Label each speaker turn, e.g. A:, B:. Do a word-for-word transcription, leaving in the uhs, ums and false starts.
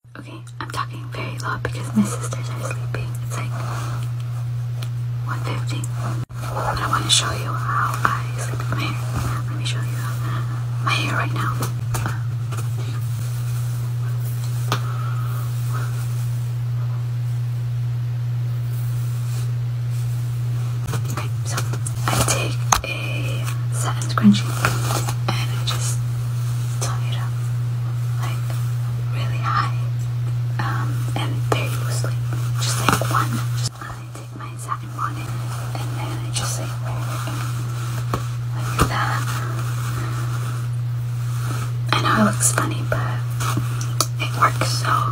A: Okay, I'm talking very loud because my sisters are sleeping. It's like one fifty. But I want to show you how I sleep with my hair. Let me show you my hair right now. Okay, so I take a satin scrunchie and I just tie it up like really high um, and very loosely, just like one. Just I take my satin bonnet and then I just like wear it like that. I know it looks funny, but it works so